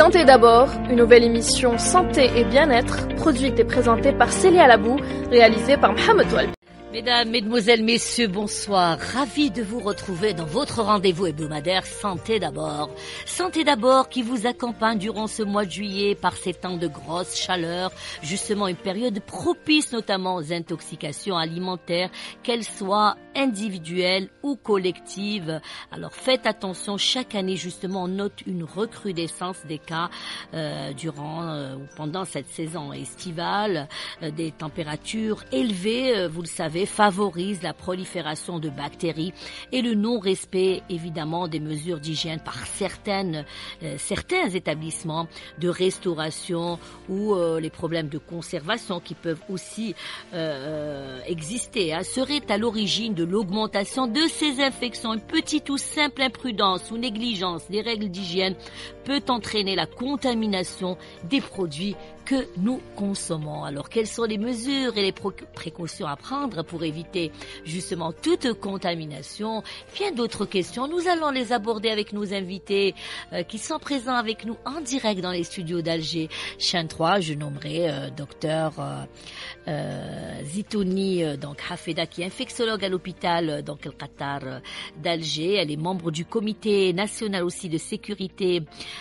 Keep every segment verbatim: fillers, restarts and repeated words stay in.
Santé d'abord, une nouvelle émission Santé et Bien-être, produite et présentée par Célia Alabou, réalisée par Mohamed Toualbi. Mesdames, Mesdemoiselles, Messieurs, bonsoir. Ravi de vous retrouver dans votre rendez-vous hebdomadaire Santé d'abord. Santé d'abord qui vous accompagne durant ce mois de juillet par ces temps de grosse chaleur, justement une période propice notamment aux intoxications alimentaires, qu'elles soient individuelles ou collectives. Alors faites attention, chaque année justement on note une recrudescence des cas euh, durant euh, ou pendant cette saison estivale, euh, des températures élevées, euh, vous le savez, favorise la prolifération de bactéries et le non-respect évidemment des mesures d'hygiène par certaines, euh, certains établissements de restauration ou euh, les problèmes de conservation qui peuvent aussi euh, exister hein, seraient à l'origine de l'augmentation de ces infections. Une petite ou simple imprudence ou négligence des règles d'hygiène peut entraîner la contamination des produits que nous consommons. Alors, quelles sont les mesures et les précautions à prendre pour éviter justement toute contamination? Bien d'autres questions, nous allons les aborder avec nos invités euh, qui sont présents avec nous en direct dans les studios d'Alger. Chaîne trois, je nommerai euh, docteur euh, euh, Zitouni, euh, donc Hafeda, qui est infectiologue à l'hôpital euh, donc, El Qatar euh, d'Alger. Elle est membre du comité national aussi de sécurité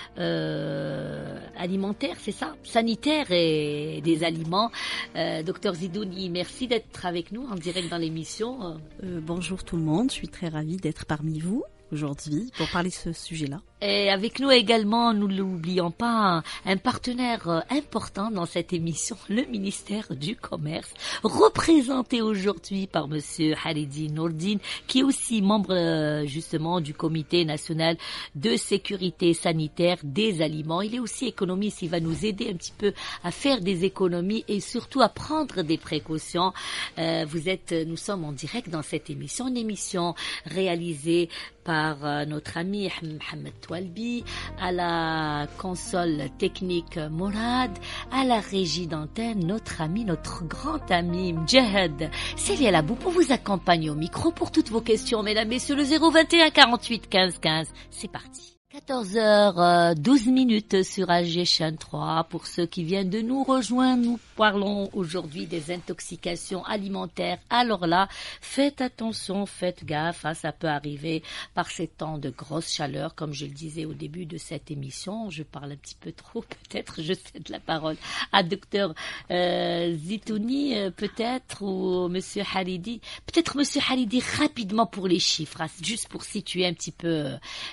euh, alimentaire, c'est ça? Sanitaire et des aliments. Euh, docteur Zidouni, merci d'être avec nous en direct dans l'émission. Euh, bonjour tout le monde, je suis très ravie d'être parmi vous aujourd'hui pour parler de ce sujet-là. Et avec nous également, nous ne l'oublions pas, un, un partenaire important dans cette émission, le ministère du Commerce, représenté aujourd'hui par monsieur Haridi Nourdine, qui est aussi membre justement du comité national de sécurité sanitaire des aliments. Il est aussi économiste, il va nous aider un petit peu à faire des économies et surtout à prendre des précautions. Euh, vous êtes, nous sommes en direct dans cette émission, une émission réalisée par euh, notre ami Mohamed Toualbi, à la console technique Mourad, à la régie d'antenne, notre ami, notre grand ami Mjahed Célia Alabou pour vous accompagner au micro pour toutes vos questions, mesdames, messieurs, le zéro vingt et un quarante-huit quinze quinze. C'est parti. quatorze heures douze minutes sur Alger Chaîne trois. Pour ceux qui viennent de nous rejoindre, nous parlons aujourd'hui des intoxications alimentaires. Alors là, faites attention, faites gaffe, hein, ça peut arriver par ces temps de grosse chaleur. Comme je le disais au début de cette émission, je parle un petit peu trop, peut-être, je cède la parole à docteur euh, Zitouni, euh, peut-être, ou monsieur Haridi. Peut-être monsieur Haridi, rapidement pour les chiffres, hein, juste pour situer un petit peu...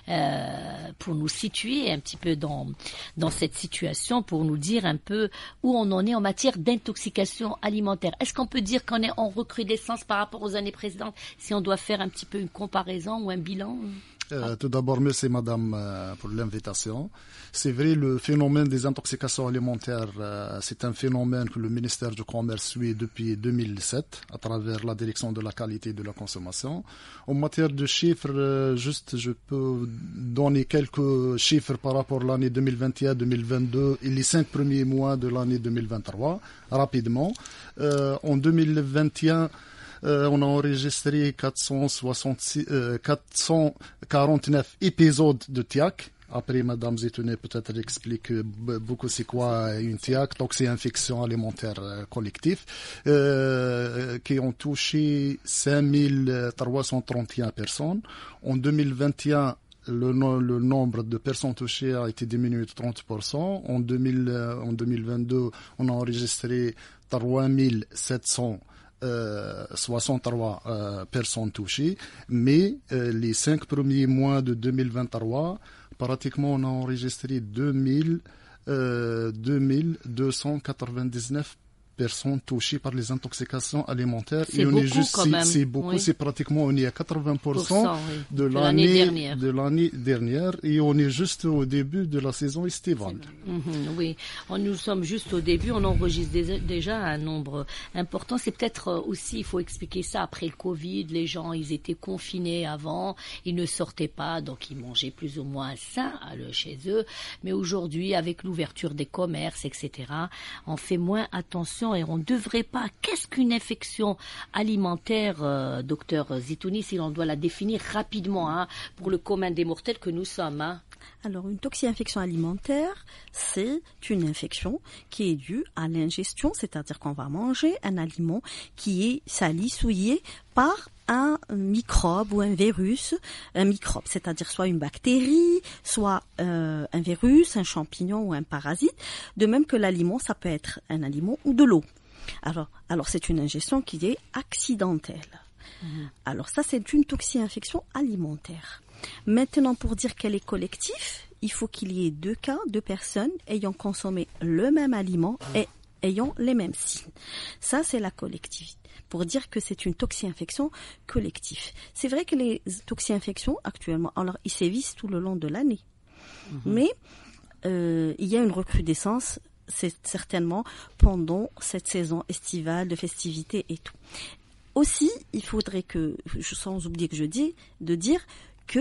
Euh, pour nous situer un petit peu dans, dans cette situation, pour nous dire un peu où on en est en matière d'intoxication alimentaire. Est-ce qu'on peut dire qu'on est en recrudescence par rapport aux années précédentes, si on doit faire un petit peu une comparaison ou un bilan? Euh, tout d'abord, merci madame euh, pour l'invitation. C'est vrai, le phénomène des intoxications alimentaires, euh, c'est un phénomène que le ministère du Commerce suit depuis deux mille sept à travers la direction de la qualité et de la consommation. En matière de chiffres, euh, juste je peux donner quelques chiffres par rapport à l'année deux mille vingt et un deux mille vingt-deux et les cinq premiers mois de l'année deux mille vingt-trois, rapidement. Euh, en deux mille vingt et un, Euh, on a enregistré quatre cent soixante-six, euh, quatre cent quarante-neuf épisodes de T I A C. Après, Madame Zitouni peut-être explique beaucoup c'est quoi une T I A C. Donc, c'est infection alimentaire euh, collective euh, qui ont touché cinq mille trois cent trente et un personnes. En deux mille vingt et un, Le, no, le nombre de personnes touchées a été diminué de trente pour cent. En, deux mille, euh, en deux mille vingt-deux, on a enregistré trois mille sept cents Euh, soixante-trois euh, personnes touchées, mais euh, les cinq premiers mois de deux mille vingt-trois, pratiquement on a enregistré deux mille deux cent quatre-vingt-dix-neuf personnes touchées par les intoxications alimentaires. C'est et on beaucoup est juste, quand même. C'est beaucoup, oui. C'est pratiquement, on est à quatre-vingts pour cent pour cent, oui. de, de l'année, l'année dernière. de l'année dernière et on est juste au début de la saison estivale. Mmh, oui, on, nous sommes juste au début, on enregistre des, déjà un nombre important. C'est peut-être aussi, il faut expliquer ça, après le Covid, les gens, ils étaient confinés avant, ils ne sortaient pas, donc ils mangeaient plus ou moins sain chez eux. Mais aujourd'hui, avec l'ouverture des commerces, et cetera, on fait moins attention et on ne devrait pas. Qu'est-ce qu'une infection alimentaire, euh, docteur Zitouni, si l'on doit la définir rapidement, hein, pour le commun des mortels que nous sommes, hein? Alors, une toxi-infection alimentaire, c'est une infection qui est due à l'ingestion, c'est-à-dire qu'on va manger un aliment qui est sali, souillé par un microbe ou un virus, un microbe, c'est-à-dire soit une bactérie, soit euh, un virus, un champignon ou un parasite. De même que l'aliment, ça peut être un aliment ou de l'eau. Alors, alors c'est une ingestion qui est accidentelle. Mmh. Alors ça, c'est une toxi-infection alimentaire. Maintenant, pour dire qu'elle est collective, il faut qu'il y ait deux cas, deux personnes ayant consommé le même aliment et ayant les mêmes signes. Ça, c'est la collectivité. Pour dire que c'est une toxi-infection collective. C'est vrai que les toxi-infections, actuellement, alors ils sévissent tout le long de l'année. Mmh. Mais euh, il y a une recrudescence, c'est certainement pendant cette saison estivale de festivités et tout. Aussi, il faudrait que, sans oublier que je dis, de dire que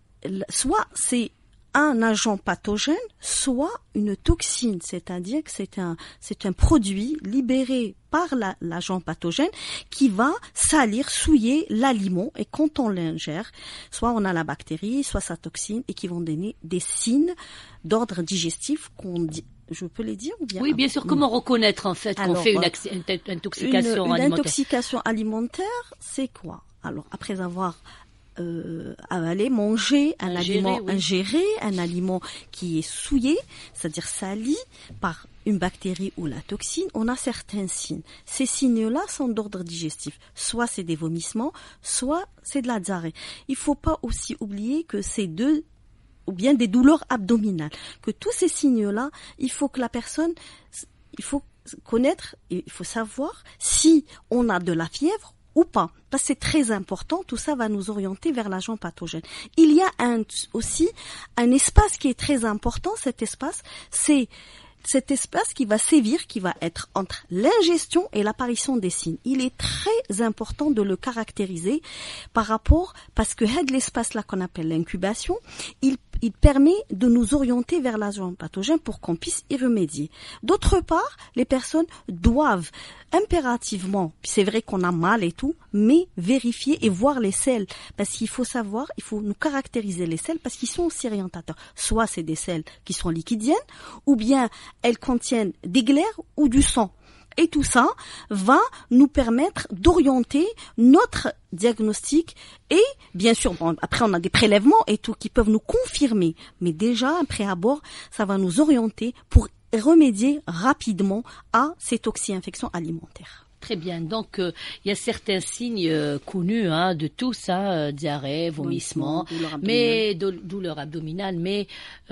soit c'est un agent pathogène, soit une toxine, c'est-à-dire que c'est un, c'est un produit libéré par la, l'agent pathogène qui va salir, souiller l'aliment, et quand on l'ingère, soit on a la bactérie, soit sa toxine, et qui vont donner des signes d'ordre digestif qu'on dit. Je peux les dire ou bien? Oui, bien sûr. Comment reconnaître en fait qu'on Alors, fait une, axi- une, une intoxication une, une alimentaire? Intoxication alimentaire, c'est quoi? Alors, après avoir euh, avalé, mangé un ingéré, aliment oui. ingéré, un aliment qui est souillé, c'est-à-dire sali par une bactérie ou la toxine, on a certains signes. Ces signes-là sont d'ordre digestif. Soit c'est des vomissements, soit c'est de la diarrhée. Il faut pas aussi oublier que ces deux ou bien des douleurs abdominales, que tous ces signes-là, il faut que la personne, il faut connaître, il faut savoir si on a de la fièvre ou pas. Parce que c'est très important, tout ça va nous orienter vers l'agent pathogène. Il y a un, aussi un espace qui est très important, cet espace, c'est cet espace qui va sévir, qui va être entre l'ingestion et l'apparition des signes. Il est très important de le caractériser par rapport, parce que l'espace-là qu'on appelle l'incubation, il il permet de nous orienter vers l'agent pathogène pour qu'on puisse y remédier. D'autre part, les personnes doivent impérativement, c'est vrai qu'on a mal et tout, mais vérifier et voir les sels. Parce qu'il faut savoir, il faut nous caractériser les sels parce qu'ils sont aussi orientateurs. Soit c'est des sels qui sont liquidiennes, ou bien elles contiennent des glaires ou du sang. Et tout ça va nous permettre d'orienter notre diagnostic et bien sûr, bon, après on a des prélèvements et tout qui peuvent nous confirmer. Mais déjà, après abord, ça va nous orienter pour remédier rapidement à ces toxi-infections alimentaires. Très bien. Donc, euh, il y a certains signes euh, connus hein, de tous, hein, euh, diarrhée, vomissement, douleur mais do- douleur abdominale. Mais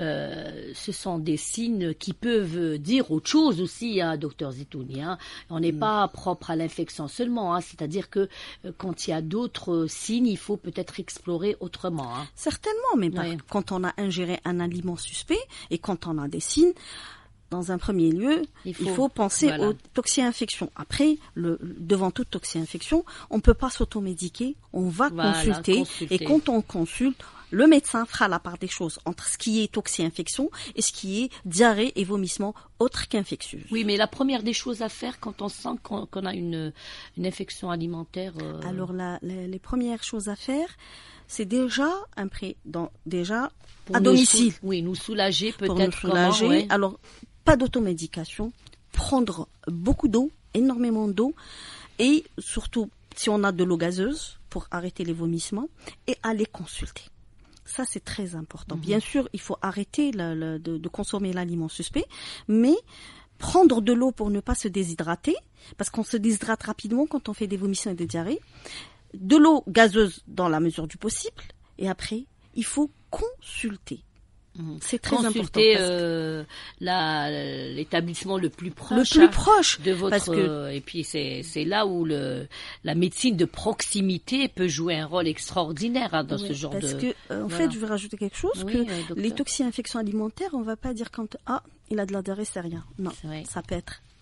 euh, ce sont des signes qui peuvent dire autre chose aussi, hein, docteur Zitouni. Hein. On n'est mm. pas propre à l'infection seulement. Hein, c'est-à-dire que euh, quand il y a d'autres signes, il faut peut-être explorer autrement. Hein. Certainement, mais ouais. par, quand on a ingéré un aliment suspect et quand on a des signes, dans un premier lieu, il faut, il faut penser voilà. aux toxi-infections. Après, le, devant toute toxi-infection, on ne peut pas s'automédiquer, on va voilà, consulter, consulter. Et quand on consulte, le médecin fera la part des choses entre ce qui est toxi-infection et ce qui est diarrhée et vomissement autre qu'infectieux. Oui, mais la première des choses à faire quand on sent qu'on, qu'on a une, une infection alimentaire... Euh... Alors, la, la, les premières choses à faire, c'est déjà, un pré, dans, déjà à domicile. Sou- oui, nous soulager peut-être. Pour nous soulager. Comment, ouais. Alors, pas d'automédication, prendre beaucoup d'eau, énormément d'eau, et surtout si on a de l'eau gazeuse pour arrêter les vomissements, et aller consulter. Ça, c'est très important. Mmh. Bien sûr, il faut arrêter le, le, de, de consommer l'aliment suspect, mais prendre de l'eau pour ne pas se déshydrater, parce qu'on se déshydrate rapidement quand on fait des vomissements et des diarrhées, de l'eau gazeuse dans la mesure du possible, et après, il faut consulter. C'est très Consulter important. Euh, la, l'établissement le plus proche. Le plus hein, proche. De votre, parce que... euh, et puis c'est, c'est là où le, la médecine de proximité peut jouer un rôle extraordinaire hein, dans oui, ce genre parce de... Parce que, euh, en voilà. fait, je vais rajouter quelque chose, oui, que euh, les toxi-infections alimentaires, on va pas dire quand, ah, il a de la diarrhée, c'est rien. Non, ça peut être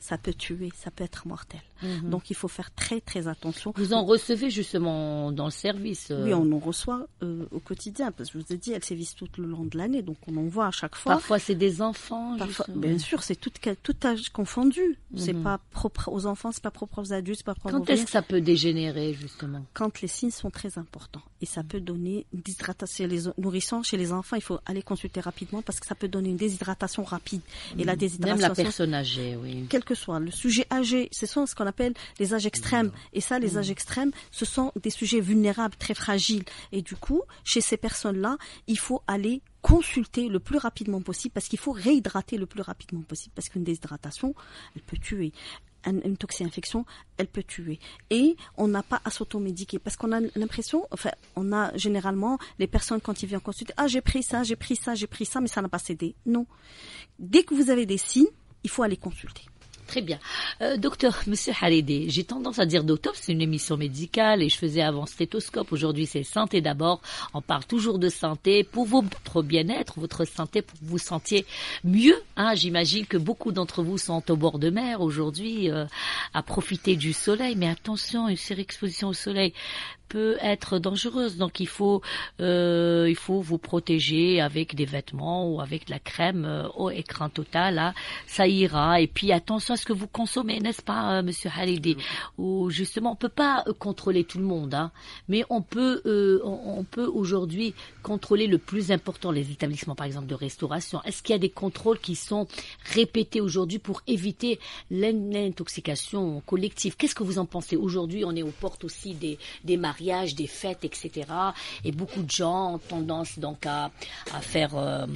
ça peut tuer, ça peut être mortel. Mm-hmm. Donc il faut faire très très attention. Vous en recevez justement dans le service euh... Oui, on en reçoit euh, au quotidien, parce que je vous ai dit, elles sévissent tout le long de l'année, donc on en voit à chaque fois. Parfois c'est des enfants. Parfois, bien sûr, c'est tout, tout âge confondu. Mm-hmm. C'est pas propre aux enfants, c'est pas propre aux adultes, c'est pas propre. Quand est-ce que ça peut dégénérer justement? Quand les signes sont très importants, et ça peut donner une déshydratation. Les nourrissants chez les enfants, il faut aller consulter rapidement parce que ça peut donner une déshydratation rapide. Et la déshydratation. Même la personne âgée, oui. Quel que soit le sujet âgé, ce sont ce qu'on appelle les âges extrêmes. Et ça, les mmh. âges extrêmes, ce sont des sujets vulnérables, très fragiles. Et du coup, chez ces personnes-là, il faut aller consulter le plus rapidement possible parce qu'il faut réhydrater le plus rapidement possible parce qu'une déshydratation, elle peut tuer. Une toxi-infection, elle peut tuer. Et on n'a pas à s'automédiquer parce qu'on a l'impression, enfin, on a généralement les personnes quand ils viennent consulter, ah j'ai pris ça, j'ai pris ça, j'ai pris ça, mais ça n'a pas cédé. Non. Dès que vous avez des signes, il faut aller consulter. Très bien. Euh, docteur, monsieur Halidi, j'ai tendance à dire docteur, c'est une émission médicale et je faisais avant stéthoscope. Aujourd'hui, c'est santé d'abord. On parle toujours de santé pour votre bien-être, votre santé, pour que vous vous sentiez mieux. Hein, j'imagine que beaucoup d'entre vous sont au bord de mer aujourd'hui euh, à profiter du soleil. Mais attention, une surexposition au soleil peut être dangereuse, donc il faut euh, il faut vous protéger avec des vêtements ou avec de la crème euh, au écran total, là, ça ira. Et puis attention à ce que vous consommez, n'est-ce pas, euh, monsieur Halidi? Ou justement, on peut pas euh, contrôler tout le monde, hein, mais on peut euh, on, on peut aujourd'hui contrôler le plus important, les établissements par exemple de restauration. Est-ce qu'il y a des contrôles qui sont répétés aujourd'hui pour éviter l'intoxication collective? Qu'est-ce que vous en pensez? Aujourd'hui, on est aux portes aussi des des mariages, des fêtes, et cetera. Et beaucoup de gens ont tendance donc à, à faire, euh,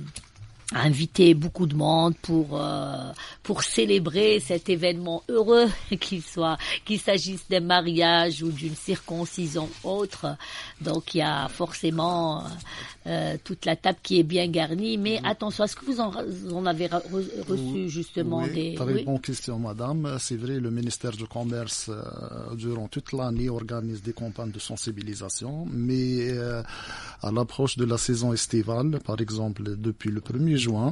à inviter beaucoup de monde pour euh, pour célébrer cet événement heureux, qu'il soit, qu'il s'agisse d'un mariage ou d'une circoncision autre. Donc il y a forcément euh, toute la table qui est bien garnie. Mais attention, est-ce que vous en, en avez reçu oui, justement oui, des... Très oui. bonne question, madame. C'est vrai, le ministère du Commerce, euh, durant toute l'année, organise des campagnes de sensibilisation. Mais euh, à l'approche de la saison estivale, par exemple, depuis le premier juin,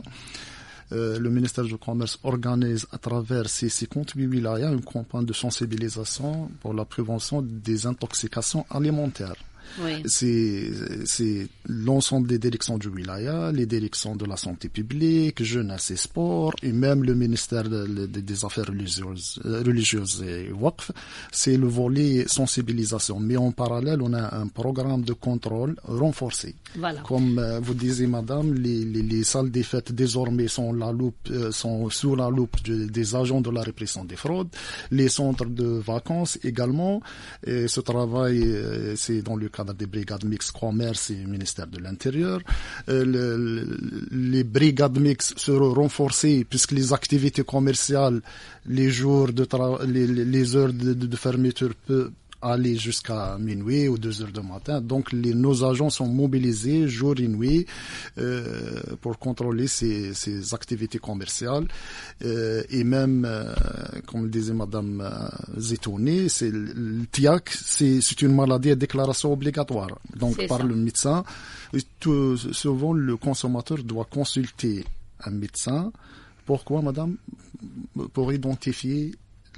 Euh, le ministère du Commerce organise à travers ses cinquante-huit wilayas une campagne de sensibilisation pour la prévention des intoxications alimentaires. Oui. C'est, c'est l'ensemble des directions du wilaya, les directions de la santé publique, jeunesse et sport, et même le ministère de, de, des affaires religieuses, religieuses et waqf. C'est le volet sensibilisation. Mais en parallèle, on a un programme de contrôle renforcé. Voilà. Comme euh, vous disiez, madame, les, les, les salles des fêtes désormais sont, la loupe, euh, sont sous la loupe de, des agents de la répression des fraudes. Les centres de vacances également. Et ce travail, euh, c'est dans le cadre des brigades mixtes commerce et ministère de l'Intérieur. Euh, le, le, les brigades mixtes seront renforcées puisque les activités commerciales, les jours de tra- les, les heures de, de, de fermeture peuvent aller jusqu'à minuit ou deux heures du matin. Donc, les, nos agents sont mobilisés jour et nuit euh, pour contrôler ces, ces activités commerciales. Euh, et même, euh, comme le disait Madame euh, Zetouni, c'est le T I A C, c'est, c'est une maladie à déclaration obligatoire. Donc, c'est par ça. Le médecin. Et tout, souvent, le consommateur doit consulter un médecin. Pourquoi, Madame? Pour identifier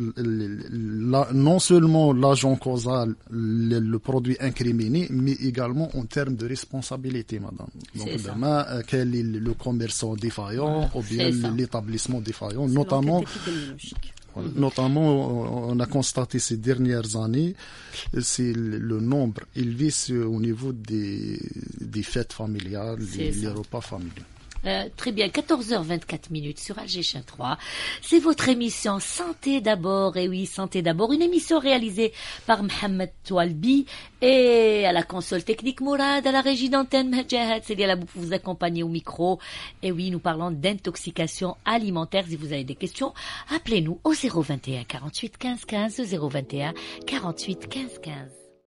La, non seulement l'agent causal, le, le produit incriminé, mais également en termes de responsabilité, madame. Donc demain, euh, quel est le commerçant défaillant ouais, ou bien l'établissement défaillant, c'est notamment. Voilà. Mm-hmm. Notamment, on a constaté ces dernières années, c'est le, le nombre élevé au niveau des, des fêtes familiales, les, les repas familiaux. Euh, très bien, quatorze heures vingt-quatre minutes sur Alger Chaîne trois. C'est votre émission Santé d'abord. Et oui, Santé d'abord. Une émission réalisée par Mohamed Toualbi et à la console technique Mourad, à la régie d'antenne Medjahed. C'est là pour vous accompagner au micro. Et oui, nous parlons d'intoxication alimentaire. Si vous avez des questions, appelez-nous au zéro vingt et un quarante-huit quinze quinze, zéro vingt et un quarante-huit quinze quinze.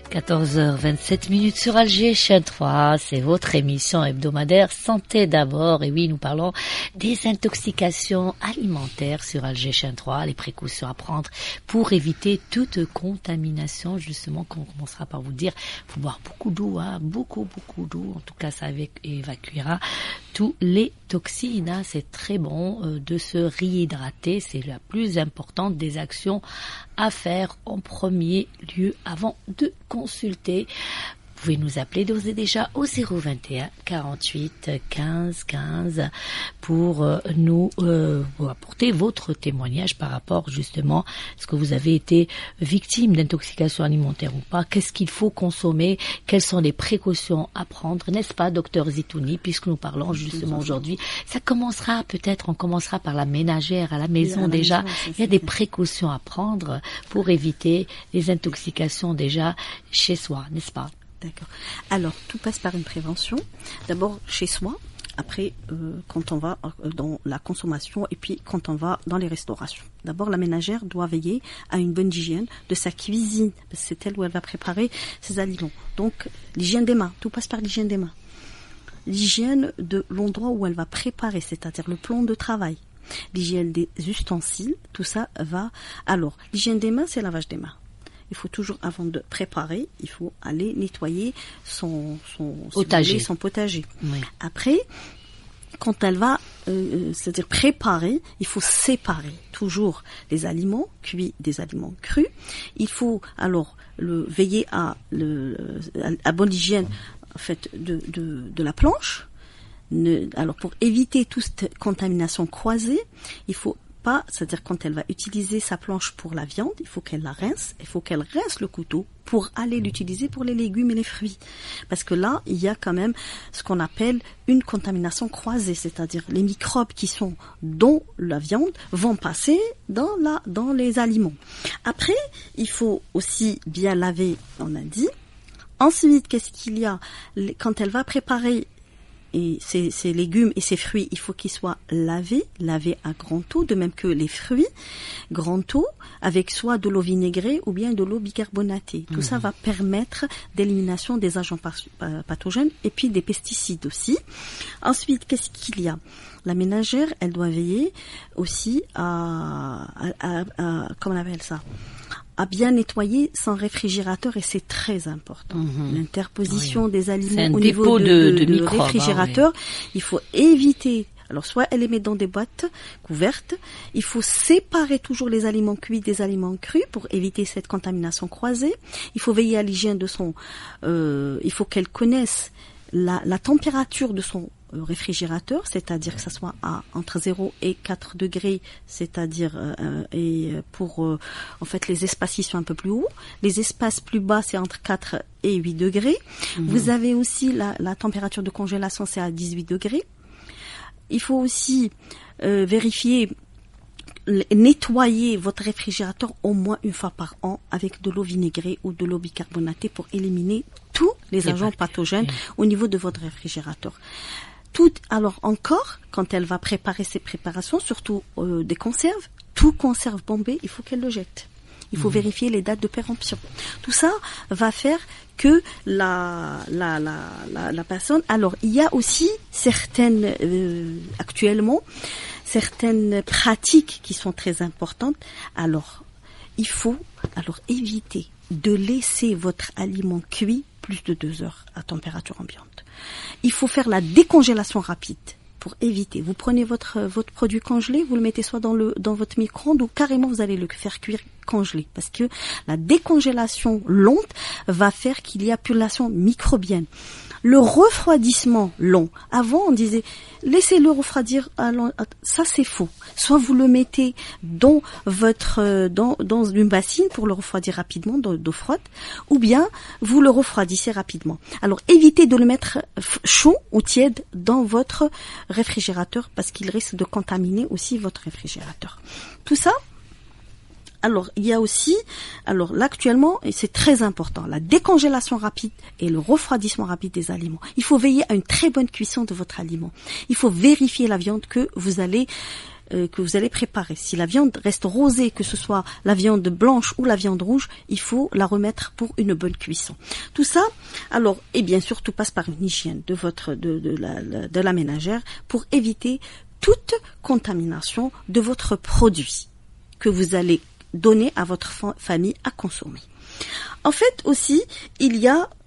quatorze heures vingt-sept minutes sur Alger Chaîne trois, c'est votre émission hebdomadaire Santé d'abord. Et oui, nous parlons des intoxications alimentaires sur Alger Chaîne trois, les précautions à prendre pour éviter toute contamination. Justement, qu'on commencera par vous dire, il faut boire beaucoup d'eau, hein, beaucoup, beaucoup d'eau. En tout cas, ça évacuera tous les toxines. Hein. C'est très bon euh, de se réhydrater. C'est la plus importante des actions à faire en premier lieu avant de consulter. Vous pouvez nous appeler d'ores et déjà au zéro vingt et un quarante-huit quinze quinze pour euh, nous euh, vous apporter votre témoignage par rapport justement à ce que vous avez été victime d'intoxication alimentaire ou pas, qu'est-ce qu'il faut consommer, quelles sont les précautions à prendre, n'est-ce pas, docteur Zitouni, puisque nous parlons justement aujourd'hui. Ça commencera peut-être, on commencera par la ménagère à la maison oui, à la déjà. Maison, il y a des précautions à prendre pour éviter les intoxications déjà chez soi, n'est-ce pas? D'accord. Alors, tout passe par une prévention. D'abord chez soi, après euh, quand on va euh, dans la consommation et puis quand on va dans les restaurations. D'abord, la ménagère doit veiller à une bonne hygiène de sa cuisine, parce que c'est elle où elle va préparer ses aliments. Donc, l'hygiène des mains, tout passe par l'hygiène des mains. L'hygiène de l'endroit où elle va préparer, c'est-à-dire le plan de travail. L'hygiène des ustensiles, tout ça va... Alors, l'hygiène des mains, c'est le lavage des mains. Il faut toujours, avant de préparer, il faut aller nettoyer son, son potager. Son potager. Oui. Après, quand elle va, euh, c'est-à-dire préparer, il faut séparer toujours les aliments cuits des aliments crus. Il faut alors le, veiller à, le, à, à bonne hygiène en fait, de, de, de la planche. Ne, alors pour éviter toute contamination croisée, il faut pas, c'est-à-dire quand elle va utiliser sa planche pour la viande, il faut qu'elle la rince, il faut qu'elle rince le couteau pour aller l'utiliser pour les légumes et les fruits. Parce que là, il y a quand même ce qu'on appelle une contamination croisée, c'est-à-dire les microbes qui sont dans la viande vont passer dans la, dans les aliments. Après, il faut aussi bien laver, on a dit. Ensuite, qu'est-ce qu'il y a? Quand elle va préparer et ces, ces légumes et ces fruits, il faut qu'ils soient lavés, lavés à grand eau, de même que les fruits, grand eau, avec soit de l'eau vinaigrée ou bien de l'eau bicarbonatée. Tout mmh. ça va permettre d'élimination des agents pathogènes et puis des pesticides aussi. Ensuite, qu'est-ce qu'il y a? La ménagère, elle doit veiller aussi à, à, à, à comment on appelle ça? à bien nettoyer son réfrigérateur, et c'est très important. Mmh. L'interposition oui. des aliments au niveau de, de, de, de, de réfrigérateur, ah, oui. il faut éviter. Alors, soit elle les met dans des boîtes couvertes, il faut séparer toujours les aliments cuits des aliments crus pour éviter cette contamination croisée. Il faut veiller à l'hygiène de son... Euh, il faut qu'elle connaisse la, la température de son réfrigérateur, c'est-à-dire que ça soit à entre zéro et quatre degrés, c'est-à-dire euh, et pour euh, en fait les espaces sont un peu plus hauts, les espaces plus bas c'est entre quatre et huit degrés. Mmh. Vous avez aussi la, la température de congélation, c'est à dix-huit degrés. Il faut aussi euh, vérifier nettoyer votre réfrigérateur au moins une fois par an avec de l'eau vinaigrée ou de l'eau bicarbonatée pour éliminer tous les agents pathogènes au niveau de votre réfrigérateur. Tout, alors encore, quand elle va préparer ses préparations, surtout euh, des conserves, tout conserve bombée, il faut qu'elle le jette. Il faut mmh. vérifier les dates de péremption. Tout ça va faire que la la la la, la personne. Alors il y a aussi certaines euh, actuellement certaines pratiques qui sont très importantes. Alors il faut alors éviter de laisser votre aliment cuit plus de deux heures à température ambiante. Il faut faire la décongélation rapide pour éviter. Vous prenez votre votre produit congelé, vous le mettez soit dans le dans votre micro-ondes ou carrément vous allez le faire cuire congelé, parce que la décongélation lente va faire qu'il y a pullulation microbienne. Le refroidissement long. Avant, on disait, laissez-le refroidir. Ça, c'est faux. Soit vous le mettez dans votre, dans, dans une bassine pour le refroidir rapidement, d'eau froide, ou bien vous le refroidissez rapidement. Alors, évitez de le mettre chaud ou tiède dans votre réfrigérateur parce qu'il risque de contaminer aussi votre réfrigérateur. Tout ça, alors, il y a aussi, alors là actuellement, et c'est très important, la décongélation rapide et le refroidissement rapide des aliments. Il faut veiller à une très bonne cuisson de votre aliment. Il faut vérifier la viande que vous allez euh, que vous allez préparer. Si la viande reste rosée, que ce soit la viande blanche ou la viande rouge, il faut la remettre pour une bonne cuisson. Tout ça, alors, et bien sûr, tout passe par une hygiène de votre, de, de la, de la ménagère pour éviter toute contamination de votre produit que vous allez donner à votre fa- famille à consommer. En fait, aussi, il y a,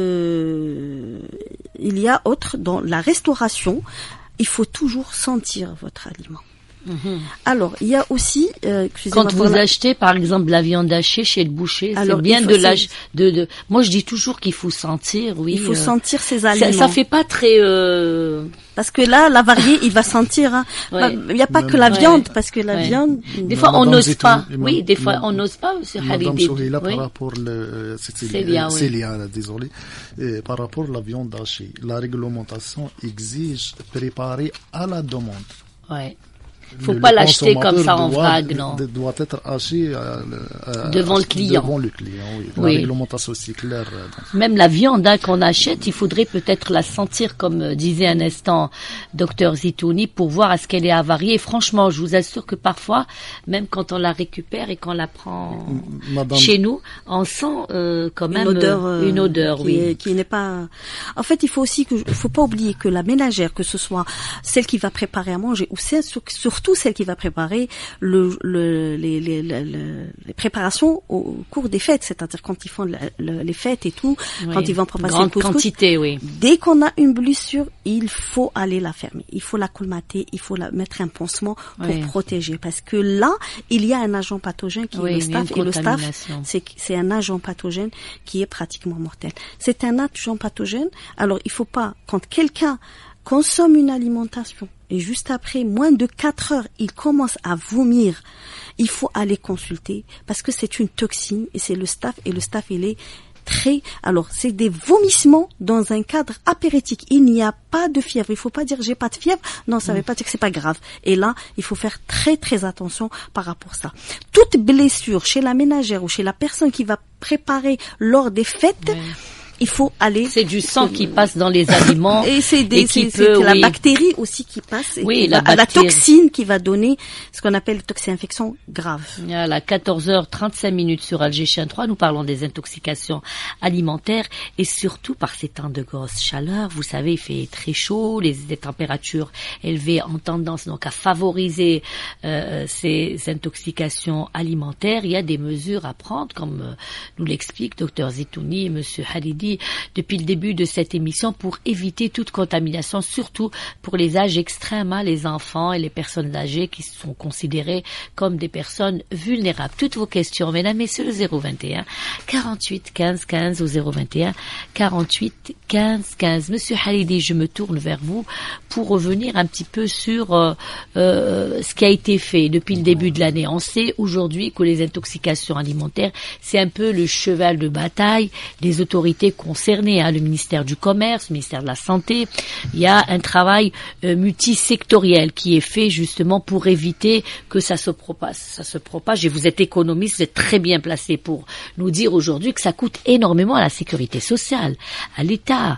euh, il y a autre dans la restauration. Il faut toujours sentir votre aliment. Mmh. Alors, il y a aussi... Euh, Quand vous la... achetez, par exemple, de la viande hachée chez le boucher, alors, c'est bien faut, de la... De, de... Moi, je dis toujours qu'il faut sentir, oui. Il faut euh... sentir ses aliments. Ça, ça fait pas très... Euh... Parce que là, la variée, il va sentir. Hein. Ouais. Il n'y a pas Même, que la viande, ouais. parce que la ouais. viande... Des fois, on n'ose pas. Oui, des fois, on n'ose pas, monsieur Halidi. Madame Souhila, oui. par rapport... Le... Célia, oui. Célia, désolé. Et par rapport à la viande hachée, la réglementation exige préparer à la demande. Ouais. Il ne faut pas l'acheter comme ça en doit, vrac, non. doit être haché euh, euh, devant le client. Devant le client, oui. La oui. réglementation aussi claire. Euh, Même la viande hein, qu'on achète, il faudrait peut-être la sentir, comme euh, disait un instant docteur Zitouni, pour voir à ce qu'elle est avariée. Et franchement, je vous assure que parfois, même quand on la récupère et qu'on la prend Madame... chez nous, on sent euh, quand même une odeur, euh, une odeur qui, oui. est, qui n'est pas. En fait, il faut aussi que, il faut pas oublier que la ménagère, que ce soit celle qui va préparer à manger ou celle sur, sur surtout celle qui va préparer le, le, les, les, les, les préparations au cours des fêtes, c'est-à-dire quand ils font le, le, les fêtes et tout, oui. quand ils vont préparer grande le couscous, quantité, oui. Dès qu'on a une blessure, il faut aller la fermer, il faut la colmater, il faut la mettre un pansement pour oui. protéger, parce que là, il y a un agent pathogène qui oui, est le staph, et le staph, c'est, c'est un agent pathogène qui est pratiquement mortel. C'est un agent pathogène, alors il faut pas, quand quelqu'un consomme une alimentation, et juste après, moins de quatre heures, il commence à vomir, il faut aller consulter parce que c'est une toxine et c'est le staph et le staph il est très... Alors, c'est des vomissements dans un cadre apéritique. Il n'y a pas de fièvre. Il faut pas dire j'ai pas de fièvre. Non, ça veut pas dire que c'est pas grave. Et là, il faut faire très très attention par rapport à ça. Toute blessure chez la ménagère ou chez la personne qui va préparer lors des fêtes... Oui. Il faut aller. C'est du sang qui passe dans les aliments et c'est des, et qui c'est, peut, c'est la oui. bactérie aussi qui passe. Oui, qui la, va, la toxine qui va donner ce qu'on appelle toxi-infection grave. À la quatorze heures trente-cinq minutes sur Alger Chien trois, nous parlons des intoxications alimentaires et surtout par ces temps de grosse chaleur. Vous savez, il fait très chaud, les, les températures élevées ont tendance donc à favoriser euh, ces intoxications alimentaires. Il y a des mesures à prendre, comme euh, nous l'explique docteur Zitouni et monsieur Halidi depuis le début de cette émission pour éviter toute contamination, surtout pour les âges extrêmes, hein, les enfants et les personnes âgées qui sont considérées comme des personnes vulnérables. Toutes vos questions, mesdames, messieurs, le zéro vingt et un quarante-huit quinze quinze au zéro vingt et un quarante-huit quinze quinze. Monsieur Halidi, je me tourne vers vous pour revenir un petit peu sur euh, euh, ce qui a été fait depuis le début de l'année. On sait aujourd'hui que les intoxications alimentaires, c'est un peu le cheval de bataille des autorités concernés, hein, le ministère du Commerce, le ministère de la Santé. Il y a un travail euh, multisectoriel qui est fait justement pour éviter que ça se propage. Ça se propage. Et vous êtes économiste, vous êtes très bien placé pour nous dire aujourd'hui que ça coûte énormément à la sécurité sociale, à l'État,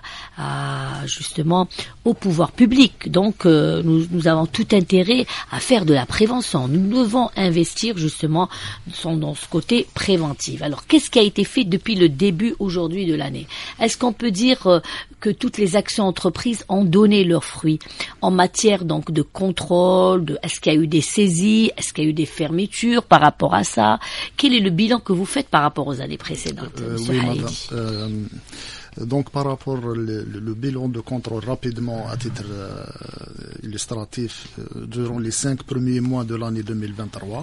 à, justement au pouvoir public. Donc euh, nous, nous avons tout intérêt à faire de la prévention. Nous devons investir justement dans ce côté préventif. Alors qu'est-ce qui a été fait depuis le début aujourd'hui de l'année? Est-ce qu'on peut dire euh, que toutes les actions entreprises ont donné leurs fruits en matière donc de contrôle, de, est-ce qu'il y a eu des saisies, est-ce qu'il y a eu des fermetures par rapport à ça? Quel est le bilan que vous faites par rapport aux années précédentes, euh, monsieur oui, Halidi? euh, Donc par rapport au le, le bilan de contrôle rapidement à titre euh, illustratif euh, durant les cinq premiers mois de l'année deux mille vingt-trois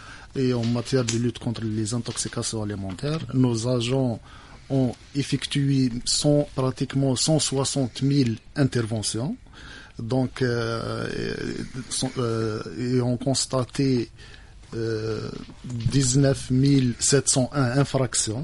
et en matière de lutte contre les intoxications alimentaires, nos agents ont effectué cent, pratiquement cent soixante mille interventions, donc euh, et, euh, et ont constaté euh, dix-neuf mille sept cent un infractions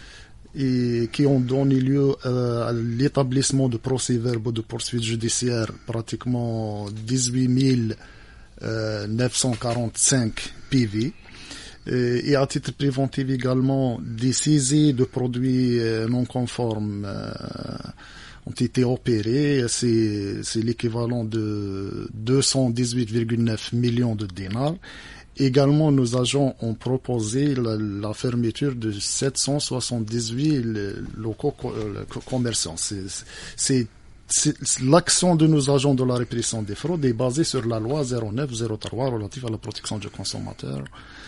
et qui ont donné lieu euh, à l'établissement de procès-verbaux de poursuites judiciaires, pratiquement dix-huit mille neuf cent quarante-cinq P V. Et à titre préventif également, des saisies de produits non conformes. ont été opérés. C'est, c'est l'équivalent de deux cent dix-huit virgule neuf millions de dinars. Également, nos agents ont proposé la, la fermeture de sept cent soixante-dix-huit locaux commerçants. C'est, c'est, c'est, l'action de nos agents de la répression des fraudes est basée sur la loi zéro neuf zéro trois relative à la protection du consommateur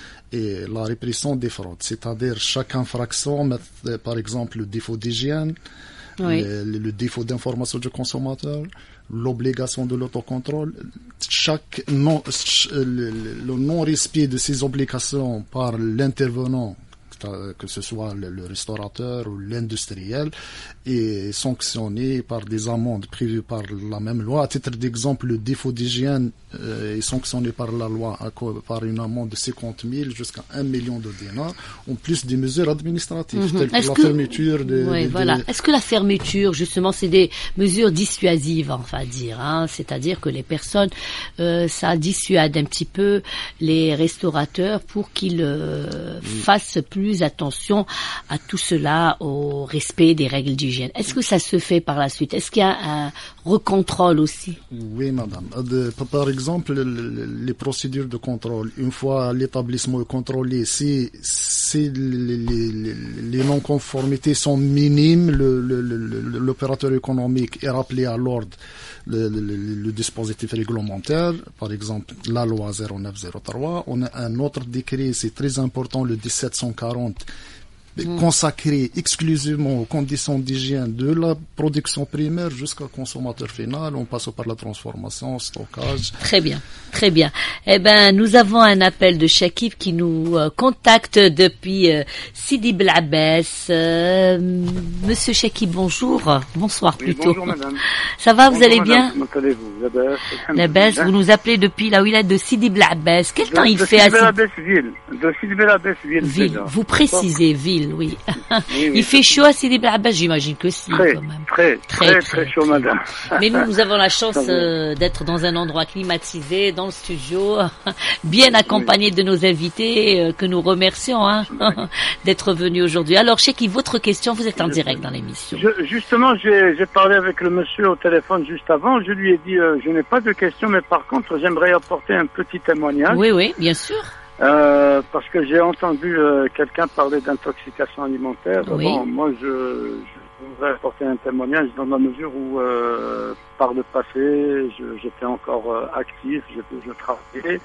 et la répression des fraudes. C'est-à-dire chaque infraction, par exemple le défaut d'hygiène, oui. le, le défaut d'information du consommateur, l'obligation de l'autocontrôle, chaque non, le, le non-respect de ces obligations par l'intervenant, que ce soit le, le restaurateur ou l'industriel, est sanctionné par des amendes prévues par la même loi. À titre d'exemple, le défaut d'hygiène euh, est sanctionné par la loi à, par une amende de cinquante mille jusqu'à un million de dinars, en plus des mesures administratives, mm-hmm. telles que la que... fermeture de... Oui, de, voilà. de... Est-ce que la fermeture, justement, c'est des mesures dissuasives, enfin dire, hein, c'est-à-dire que les personnes, euh, ça dissuade un petit peu les restaurateurs pour qu'ils euh, mm. fassent plus attention à tout cela, au respect des règles d'hygiène. Est-ce que ça se fait par la suite? Est-ce qu'il y a un recontrôle aussi? Oui, madame. De, par exemple, les procédures de contrôle, une fois l'établissement est contrôlé, si, si les, les, les non-conformités sont minimes, le, le, le, l'opérateur économique est rappelé à l'ordre le, le, le dispositif réglementaire, par exemple la loi zéro neuf zéro trois. On a un autre décret, c'est très important, le dix-sept cent quarante, Mmh. consacré exclusivement aux conditions d'hygiène de la production primaire jusqu'au consommateur final, on passe par la transformation, stockage. Très bien, très bien. Eh ben, nous avons un appel de Chakib qui nous euh, contacte depuis euh, Sidi Bel Abbès. Euh, Monsieur Chakib, bonjour. Bonsoir oui, plutôt. Bonjour madame. Ça va, bonjour, vous allez madame. bien? Comment allez-vous? L'Abbès, vous nous appelez depuis la wilaya de Sidi Bel Abbès. Quel de, temps il de fait à Sidi Bel Abbès ville? De Sidi Bel Abbès ville. Ville. Vous précisez ville. Oui. oui, oui. Il fait chaud à Sidi Bel Abbès, j'imagine que si, très, quand même. Très, très, très, très chaud, très. Madame. Mais nous, nous avons la chance euh, d'être dans un endroit climatisé, dans le studio, bien accompagné oui. de nos invités, euh, que nous remercions hein, d'être venus aujourd'hui. Alors, Cheki, votre question, vous êtes en direct dans l'émission. Je, justement, j'ai, j'ai parlé avec le monsieur au téléphone juste avant. Je lui ai dit, euh, je n'ai pas de question, mais par contre, j'aimerais apporter un petit témoignage. Oui, oui, bien sûr. Euh, parce que j'ai entendu euh, quelqu'un parler d'intoxication alimentaire. Oui. Bon, moi, je, je voudrais apporter un témoignage dans la mesure où, euh, par le passé, je, j'étais encore euh, actif, je, je travaillais,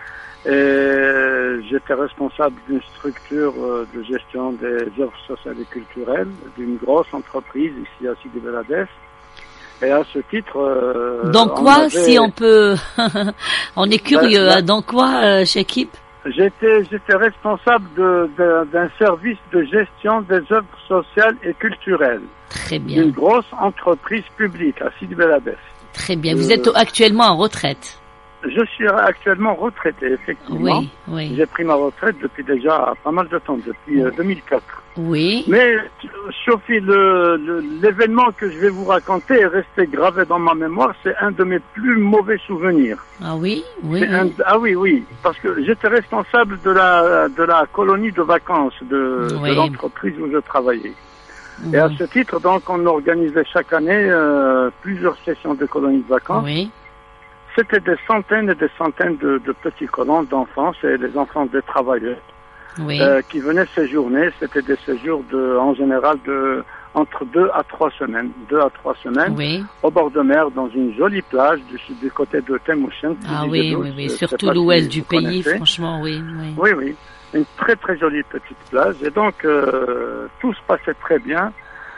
et j'étais responsable d'une structure euh, de gestion des œuvres sociales et culturelles d'une grosse entreprise ici à Sidi Bel Abbès. Et à ce titre... Euh, dans quoi, avait... si on peut... on est curieux, ben, ben, dans quoi, euh, Chakib? J'étais, j'étais responsable de, de, d'un service de gestion des œuvres sociales et culturelles. Très bien. D'une grosse entreprise publique à Sidi Bel Abbès. Très bien. Vous euh, êtes actuellement en retraite? Je suis actuellement retraité, effectivement. Oui, oui. J'ai pris ma retraite depuis déjà pas mal de temps, depuis euh, deux mille quatre. Oui. Mais, Sophie, le, le, l'événement que je vais vous raconter est resté gravé dans ma mémoire. C'est un de mes plus mauvais souvenirs. Ah oui, oui. oui. Un, ah oui, oui. Parce que j'étais responsable de la, de la colonie de vacances de, oui. de l'entreprise où je travaillais. Mmh. Et à ce titre, donc, on organisait chaque année euh, plusieurs sessions de colonies de vacances. Oui. C'était des centaines et des centaines de, de petits colons, d'enfants, c'est des enfants des travailleurs. Oui. Euh, qui venaient séjourner. C'était des séjours de, en général de entre deux à trois semaines, deux à trois semaines, oui. au bord de mer, dans une jolie plage du, du côté de Temouchen. Ah oui, oui, oui, surtout l'ouest si du pays, connaissez. Franchement, oui, oui. Oui, oui, une très très jolie petite plage. Et donc euh, tout se passait très bien.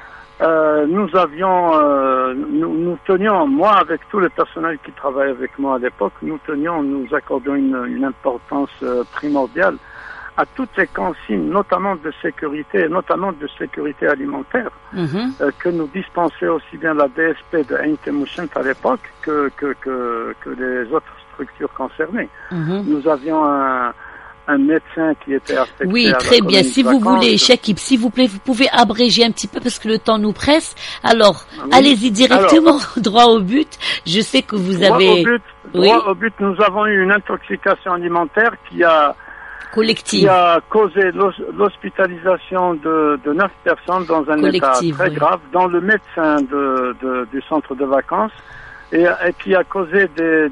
Euh, nous avions, euh, nous, nous tenions, moi avec tout le personnel qui travaillait avec moi à l'époque, nous tenions, nous accordions une, une importance euh, primordiale à toutes les consignes, notamment de sécurité, notamment de sécurité alimentaire, mm-hmm. euh, que nous dispensait aussi bien la D S P de Ain Temouchen à l'époque que, que, que, que les autres structures concernées. Mm-hmm. Nous avions un, un médecin qui était affecté. Oui, à très la bien. Si vous vacances. voulez, Chakib, s'il vous plaît, vous pouvez abréger un petit peu parce que le temps nous presse. Alors, oui. allez-y directement, Alors, droit au but. Je sais que vous droit avez... Au but, oui. Droit au but, nous avons eu une intoxication alimentaire qui a collective qui a causé l'hospitalisation de, de neuf personnes dans un collective, état très oui. grave, dont le médecin de, de, du centre de vacances, et, et qui a causé des,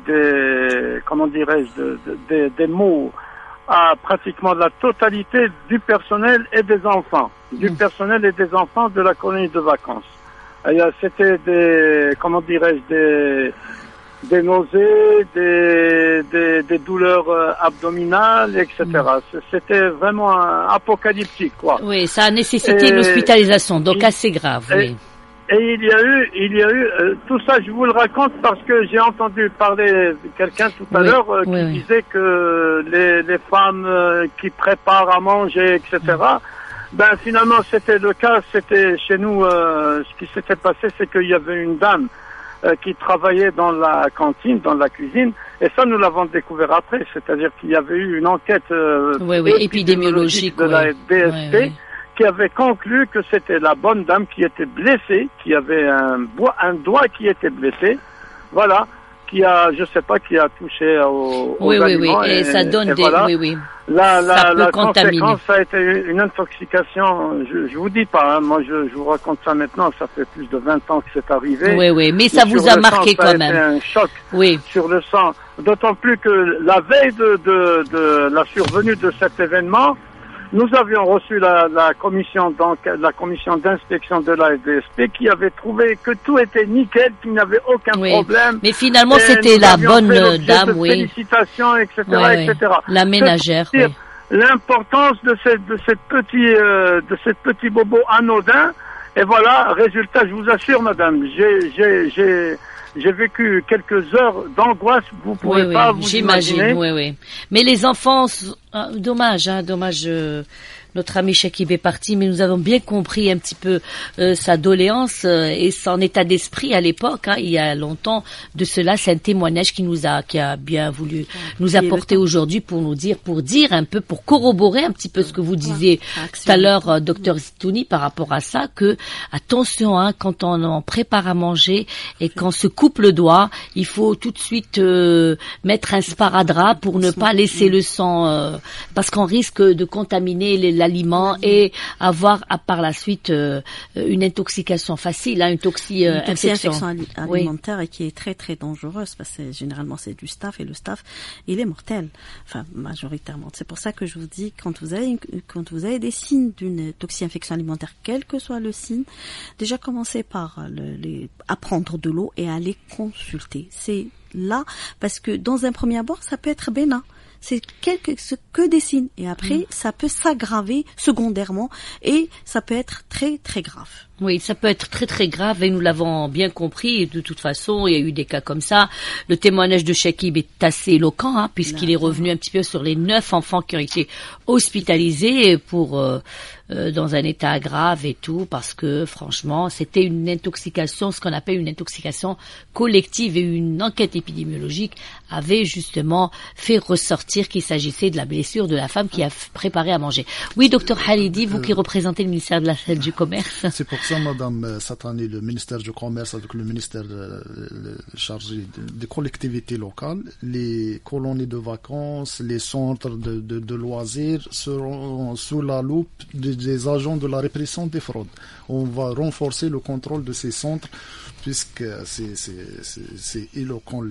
des comment dirais-je, de, de, des, des maux à pratiquement la totalité du personnel et des enfants, du mmh. personnel et des enfants de la colonie de vacances. C'était des, comment dirais-je, des, des nausées, des, des, des douleurs euh, abdominales, et cetera. Mmh. C'était vraiment euh, apocalyptique, quoi. Oui, ça a nécessité l'hospitalisation, donc assez grave, et, oui. Et il y a eu, il y a eu, euh, tout ça, je vous le raconte parce que j'ai entendu parler de quelqu'un tout à oui, l'heure euh, oui, qui oui. disait que les, les femmes euh, qui préparent à manger, et cetera. Mmh. Ben finalement, c'était le cas. C'était chez nous, euh, ce qui s'était passé, c'est qu'il y avait une dame euh, qui travaillait dans la cantine, dans la cuisine, et ça, nous l'avons découvert après. C'est-à-dire qu'il y avait eu une enquête euh, oui, oui, épidémiologique de oui. la D S P. Oui, oui. qui avait conclu que c'était la bonne dame qui était blessée, qui avait un, bois, un doigt qui était blessé, voilà, qui a, je sais pas, qui a touché au, oui, aux oui, aliments. Oui, et, et ça donne et des, voilà. oui, oui. La, la, ça peut la contaminer. conséquence, ça a été une intoxication, je, je vous dis pas, hein, moi je, je vous raconte ça maintenant, ça fait plus de vingt ans que c'est arrivé. Oui, oui, mais ça vous a marqué sang, quand ça même. Ça a été un choc oui. sur le sang, d'autant plus que la veille de, de, de la survenue de cet événement, nous avions reçu la, la commission donc la commission d'inspection de la D S P qui avait trouvé que tout était nickel, qu'il n'y avait aucun oui. problème. Mais finalement, c'était la bonne dame, oui. Félicitations, et cetera, oui, et cetera. La ménagère. Oui. L'importance de cette de cette petit euh, de cette petit bobo anodin. Et voilà, résultat, je vous assure, madame, j'ai j'ai j'ai j'ai vécu quelques heures d'angoisse, vous pouvez oui, pas oui, vous j'imagine, imaginer. Oui, oui. Mais les enfants, euh, dommage, hein, dommage. Euh, notre ami Chakib est parti, mais nous avons bien compris un petit peu euh, sa doléance euh, et son état d'esprit à l'époque. Hein, il y a longtemps de cela, c'est un témoignage qui nous a, qui a bien voulu nous apporter aujourd'hui pour nous dire, pour dire un peu, pour corroborer un petit peu ce que vous disiez tout à l'heure, euh, docteur Zitouni, par rapport à ça, que attention, hein, quand on en prépare à manger et qu'on se coupe le doigt, il faut tout de suite euh, mettre un sparadrap pour ne pas laisser le sang, euh, parce qu'on risque de contaminer les l'aliment et avoir à par la suite euh, une intoxication facile, hein, une toxi, euh, une infection. infection alimentaire oui. et qui est très très dangereuse parce que généralement c'est du staph et le staph il est mortel, enfin majoritairement. C'est pour ça que je vous dis quand vous avez quand vous avez des signes d'une toxi-infection alimentaire, quel que soit le signe, déjà commencez par le, les, à prendre de l'eau et à aller consulter. C'est là parce que dans un premier abord ça peut être bénin. C'est quelque, que des signes. Et après, mmh. ça peut s'aggraver secondairement et ça peut être très, très grave. Oui, ça peut être très très grave et nous l'avons bien compris. De toute façon, il y a eu des cas comme ça. Le témoignage de Chakib est assez éloquent, hein, puisqu'il est revenu un petit peu sur les neuf enfants qui ont été hospitalisés pour euh, euh, dans un état grave et tout, parce que franchement, c'était une intoxication, ce qu'on appelle une intoxication collective, et une enquête épidémiologique avait justement fait ressortir qu'il s'agissait de la blessure de la femme qui a préparé à manger. Oui, docteur Halidi, vous qui représentez le ministère de la du Commerce. C'est pour ça, madame, cette année, le ministère du Commerce avec le ministère euh, chargé des collectivités locales, les colonies de vacances, les centres de, de, de loisirs seront sous la loupe des, des agents de la répression des fraudes. On va renforcer le contrôle de ces centres puisque c'est, c'est, c'est, c'est éloquent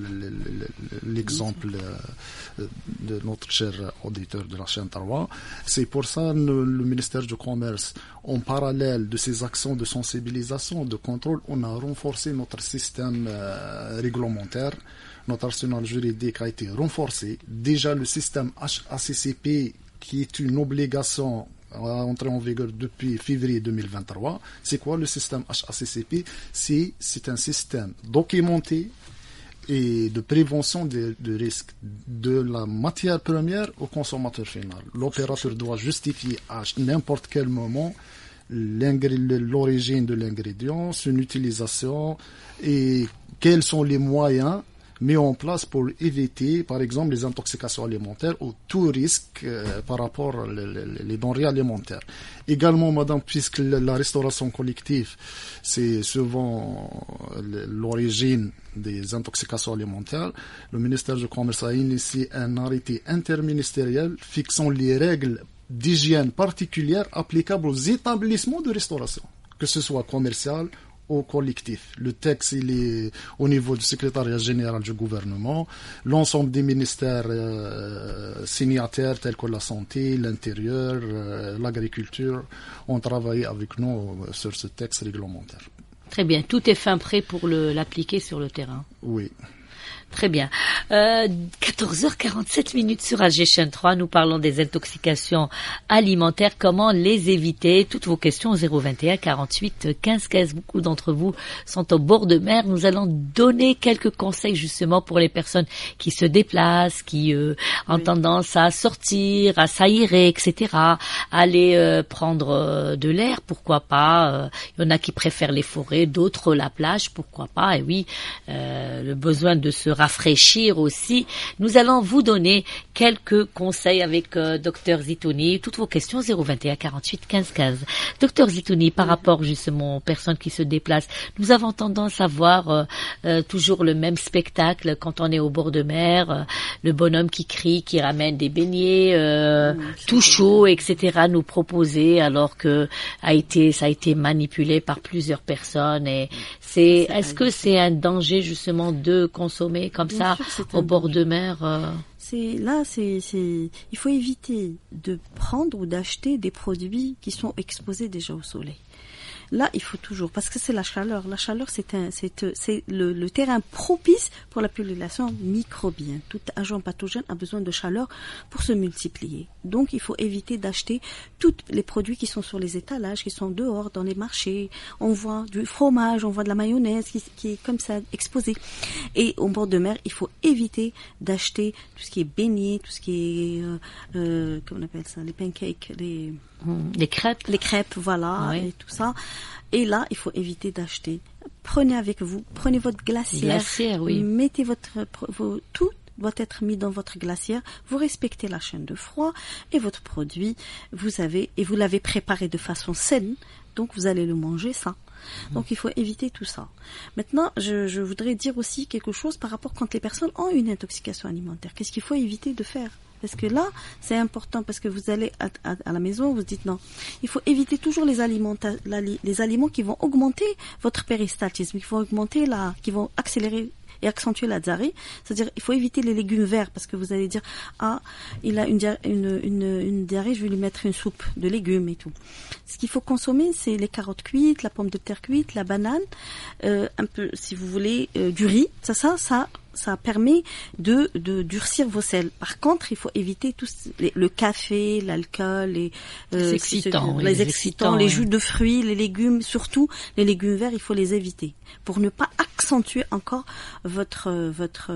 l'exemple de notre cher auditeur de la chaîne Taroua. C'est pour ça que le, le ministère du Commerce, en parallèle de ces actions de sensibilisation, de contrôle, on a renforcé notre système euh, réglementaire. Notre arsenal juridique a été renforcé. Déjà, le système H A C C P, qui est une obligation à entrer en vigueur depuis février deux mille vingt-trois. C'est quoi le système H A C C P? C'est, c'est un système documenté et de prévention de, de risques de la matière première au consommateur final. L'opérateur doit justifier à n'importe quel moment l'origine de l'ingrédient, son utilisation et quels sont les moyens mis en place pour éviter, par exemple, les intoxications alimentaires ou tout risque euh, par rapport aux les denrées alimentaires. Également, madame, puisque la restauration collective, c'est souvent l'origine des intoxications alimentaires, le ministère du Commerce a initié un arrêté interministériel fixant les règles d'hygiène particulières applicables aux établissements de restauration, que ce soit commercial ou collectif. Le texte, il est au niveau du secrétariat général du gouvernement. L'ensemble des ministères euh, signataires tels que la santé, l'intérieur, euh, l'agriculture ont travaillé avec nous sur ce texte réglementaire. Très bien. Tout est fin prêt pour le, l'appliquer sur le terrain. Oui. Très bien. Euh, quatorze heures quarante-sept minutes sur A G Chaîne trois. Nous parlons des intoxications alimentaires. Comment les éviter? Toutes vos questions au zéro vingt et un quarante-huit quinze quinze. Beaucoup d'entre vous sont au bord de mer. Nous allons donner quelques conseils justement pour les personnes qui se déplacent, qui euh, ont oui. tendance à sortir, à s'aérer, et cetera. Aller euh, prendre euh, de l'air, pourquoi pas. Euh, il y en a qui préfèrent les forêts, d'autres la plage, pourquoi pas. Et oui, euh, le besoin de se rafraîchir aussi. Nous allons vous donner quelques conseils avec euh, Docteur Zitouni. Toutes vos questions zéro vingt et un quarante-huit quinze quinze. Docteur Zitouni, par rapport justement aux personnes qui se déplacent, nous avons tendance à voir euh, euh, toujours le même spectacle quand on est au bord de mer, euh, le bonhomme qui crie, qui ramène des beignets euh, mmh, tout chaud, et cetera nous proposer alors que a été ça a été manipulé par plusieurs personnes. Et c'est, c'est est-ce que c'est un danger justement de consommer comme Bien ça sûr, au bord de mer euh... C'est là, c'est, c'est, il faut éviter de prendre ou d'acheter des produits qui sont exposés déjà au soleil. Là, il faut toujours, parce que c'est la chaleur. La chaleur, c'est un, c'est, c'est le, le terrain propice pour la population microbienne. Tout agent pathogène a besoin de chaleur pour se multiplier. Donc, il faut éviter d'acheter tous les produits qui sont sur les étalages, qui sont dehors, dans les marchés. On voit du fromage, on voit de la mayonnaise qui, qui est comme ça, exposée. Et au bord de mer, il faut éviter d'acheter tout ce qui est beignet, tout ce qui est, euh, euh, comment on appelle ça, les pancakes, les... Les crêpes. Les crêpes, voilà, oui. Et tout ça. Et là, il faut éviter d'acheter. Prenez avec vous, prenez votre glacière. Glacière, oui. Mettez votre, vos, tout doit être mis dans votre glacière. Vous respectez la chaîne de froid et votre produit, vous avez, et vous l'avez préparé de façon saine. Donc, vous allez le manger ça. Donc, il faut éviter tout ça. Maintenant, je, je voudrais dire aussi quelque chose par rapport quand les personnes ont une intoxication alimentaire. Qu'est-ce qu'il faut éviter de faire? Parce que là, c'est important parce que vous allez à, à, à la maison, vous dites non. Il faut éviter toujours les aliments, la, les aliments qui vont augmenter votre péristaltisme, qui vont augmenter la, qui vont accélérer et accentuer la diarrhée. C'est-à-dire, il faut éviter les légumes verts parce que vous allez dire, ah, il a une, une, une, une diarrhée, je vais lui mettre une soupe de légumes et tout. Ce qu'il faut consommer, c'est les carottes cuites, la pomme de terre cuite, la banane, euh, un peu, si vous voulez, euh, du riz. Ça, ça, ça, ça permet de, de durcir vos selles. Par contre, il faut éviter tout les, le café, l'alcool, les, euh, les excitants, les, les, excitants, les jus de fruits, les légumes, surtout les légumes verts, il faut les éviter pour ne pas accentuer encore votre votre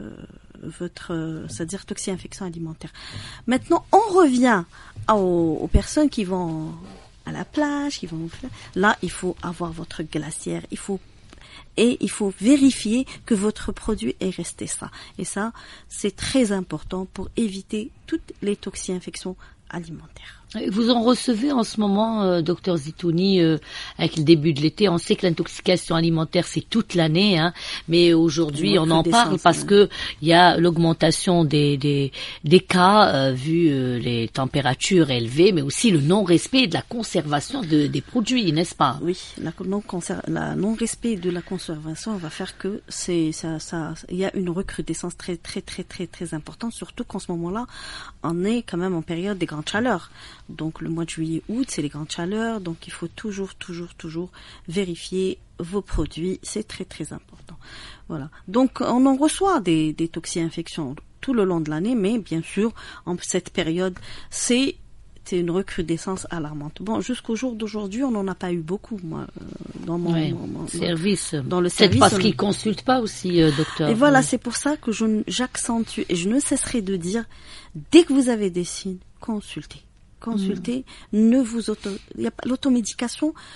votre c'est-à-dire toxi-infection alimentaire. Maintenant, on revient aux, aux personnes qui vont à la plage, qui vont là, il faut avoir votre glacière, il faut et il faut vérifier que votre produit est resté ça. Et ça, c'est très important pour éviter toutes les toxi-infections alimentaires. Vous en recevez en ce moment, euh, docteur Zitouni, euh, avec le début de l'été. On sait que l'intoxication alimentaire, c'est toute l'année, hein, mais aujourd'hui, on en parle parce hein. que il y a l'augmentation des des, des cas euh, vu euh, les températures élevées, mais aussi le non-respect de la conservation de, des produits, n'est-ce pas? Oui, la non la non-respect de la conservation va faire que c'est ça ça il y a une recrudescence très très très très très importante, surtout qu'en ce moment-là, on est quand même en période des grandes chaleurs. Donc le mois de juillet, août, c'est les grandes chaleurs, donc il faut toujours, toujours, toujours vérifier vos produits, c'est très, très important. Voilà. Donc on en reçoit des, des toxi-infections tout le long de l'année, mais bien sûr, en cette période, c'est c'est une recrudescence alarmante. Bon, jusqu'au jour d'aujourd'hui, on n'en a pas eu beaucoup, moi, dans mon, ouais, mon, mon service. Dans le c'est service. Parce qu'ils consultent pas aussi, euh, docteur. Et voilà, c'est pour ça que je, j'accentue et je ne cesserai de dire, dès que vous avez des signes, consultez. Consultez, mmh. ne vous auto, il y a pas l'automédication.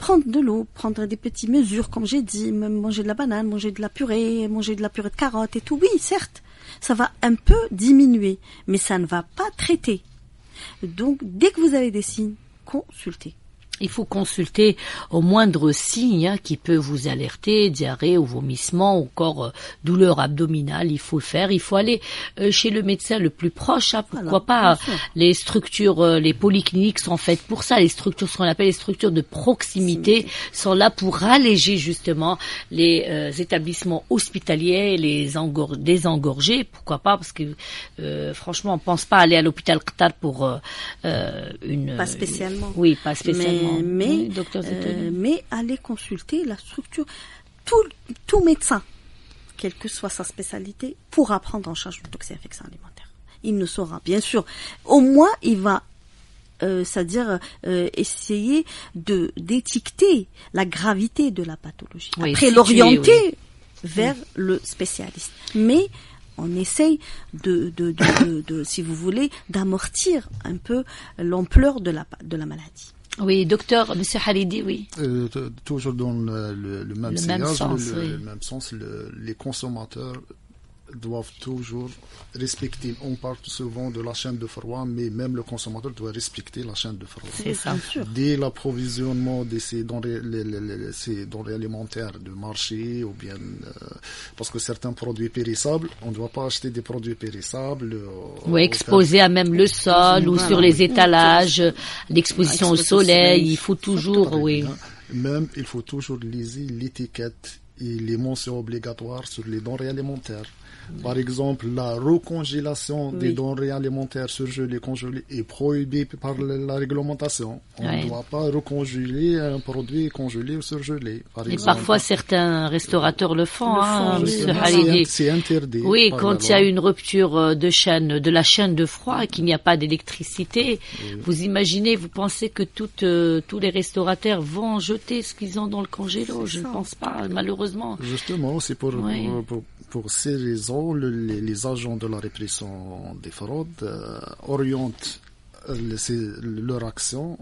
prendre de l'eau, prendre des petites mesures, comme j'ai dit, même manger de la banane, manger de la purée, manger de la purée de carottes et tout. Oui, certes, ça va un peu diminuer, mais ça ne va pas traiter. Donc, dès que vous avez des signes, consultez. Il faut consulter au moindre signe hein, qui peut vous alerter, diarrhée ou vomissement, ou encore euh, douleur abdominale. Il faut le faire. Il faut aller euh, chez le médecin le plus proche. Hein, pourquoi Alors, pas euh, Les structures, euh, les polycliniques sont faites pour ça. Les structures, ce qu'on appelle les structures de proximité, sont là pour alléger justement les euh, établissements hospitaliers, les engor- désengorger. Pourquoi pas Parce que euh, franchement, on pense pas aller à l'hôpital Qatar pour euh, euh, une. Pas spécialement. Une, oui, pas spécialement. Mais Mais, oui, docteur euh, mais allez consulter la structure. Tout, tout médecin, quelle que soit sa spécialité, pourra prendre en charge une toxi-infection alimentaire. Il ne saura, bien sûr. Au moins, il va, euh, c'est-à-dire euh, essayer de d'étiqueter la gravité de la pathologie. Oui, Après, situé, l'orienter oui. vers oui. le spécialiste. Mais on essaye de, de, de, de, de, de, si vous voulez, d'amortir un peu l'ampleur de la de la maladie. Oui, docteur, monsieur Halidi, oui. Euh, t- toujours dans le, le, le même le sillage, même sens, le, oui. le même sens, le, les consommateurs doivent toujours respecter. On parle souvent de la chaîne de froid, mais même le consommateur doit respecter la chaîne de froid. C'est ça. Dès l'approvisionnement de ces denrées, les, les, les, ces denrées alimentaires de marché, ou bien euh, parce que certains produits périssables, on ne doit pas acheter des produits périssables. Euh, oui, exposés à même le sol ou voilà. sur les étalages, l'exposition au soleil. Il faut toujours, oui. Même, il faut toujours lire l'étiquette et les mentions obligatoires sur les denrées alimentaires. Par exemple, la recongélation oui. des denrées alimentaires surgelées, congelées est prohibée par la réglementation. On ne oui. doit pas recongeler un produit congelé ou surgelé. Par Et exemple. parfois, certains restaurateurs le font, le hein, font monsieur Halidi. C'est interdit. Oui, quand il y a une rupture de chaîne, de la chaîne de froid et qu'il n'y a pas d'électricité, oui. vous imaginez, vous pensez que toutes, euh, tous les restaurateurs vont jeter ce qu'ils ont dans le congélo. Je ne pense pas, malheureusement. Justement, c'est pour, oui. pour, pour Pour ces raisons, le, les, les agents de la répression des fraudes euh, orientent euh, les, leur action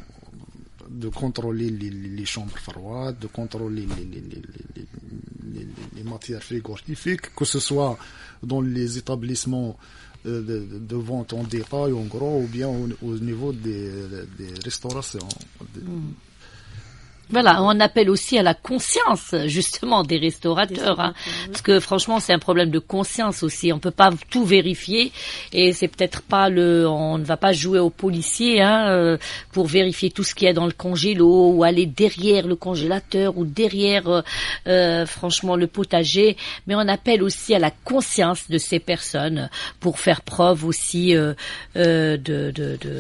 de contrôler les, les chambres froides, de contrôler les, les, les, les, les, les matières frigorifiques, que ce soit dans les établissements de, de, de vente en détail, en gros, ou bien au, au niveau des, des restaurations. Mmh. Voilà, on appelle aussi à la conscience, justement, des restaurateurs, hein, parce que franchement, c'est un problème de conscience aussi. On peut pas tout vérifier, et c'est peut-être pas le, on ne va pas jouer aux policiers, hein, euh, pour vérifier tout ce qu'il y a dans le congélo, ou aller derrière le congélateur, ou derrière, euh, euh, franchement, le potager. Mais on appelle aussi à la conscience de ces personnes pour faire preuve aussi euh, euh, de, de, de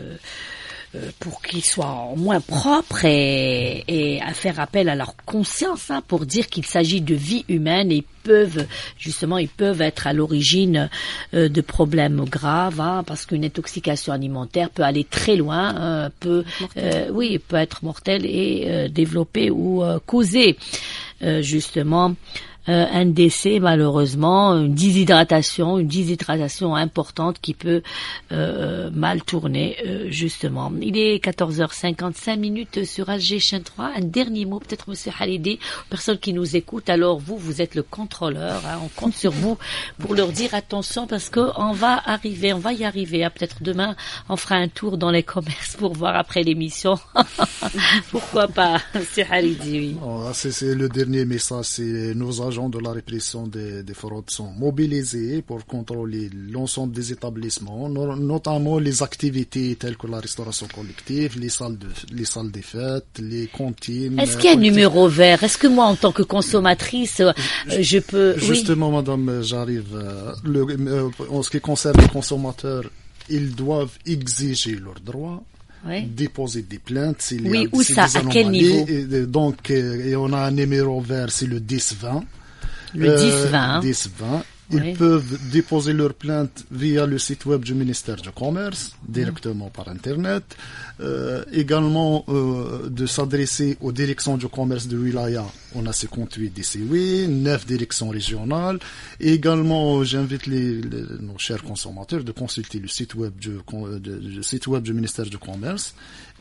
pour qu'ils soient moins propres et, et à faire appel à leur conscience, hein, pour dire qu'il s'agit de vie humaine et peuvent justement ils peuvent être à l'origine euh, de problèmes graves, hein, parce qu'une intoxication alimentaire peut aller très loin, hein, peut euh, oui peut être mortelle et euh, développer ou euh, causer euh, justement Euh, un décès, malheureusement, une déshydratation, une déshydratation importante qui peut euh, mal tourner, euh, justement. Il est quatorze heures cinquante-cinq minutes sur H G Chaîne trois. Un dernier mot, peut-être, monsieur Halidi, aux personnes qui nous écoutent. Alors, vous, vous êtes le contrôleur, hein, on compte sur vous pour leur dire attention, parce que on va arriver, on va y arriver, hein, peut-être demain, on fera un tour dans les commerces pour voir après l'émission. Pourquoi pas, monsieur Halidi, oui. Oh, c'est, c'est le dernier message, c'est nos agents de la répression des, des fraudes sont mobilisés pour contrôler l'ensemble des établissements, no, notamment les activités telles que la restauration collective, les salles de, les salles des fêtes, les cantines. Est-ce qu'il y a un numéro vert? Est-ce que moi, en tant que consommatrice, euh, je peux... Justement, oui. madame, j'arrive. Euh, le, euh, en ce qui concerne les consommateurs, ils doivent exiger leurs droits. Oui. Déposer des plaintes. S'il oui, y a, où ça? À quel niveau? Et, donc, et on a un numéro vert, c'est le dix vingt. Le euh, dix vingt. dix vingt. Ils oui. peuvent déposer leur plainte via le site web du ministère du Commerce, directement mmh. par Internet. Euh, également, euh, de s'adresser aux directions du commerce de Wilaya. On a cinquante-huit D C W, neuf directions régionales. Et également, j'invite les, les, nos chers consommateurs de consulter le site web du, de, le site web du ministère du Commerce.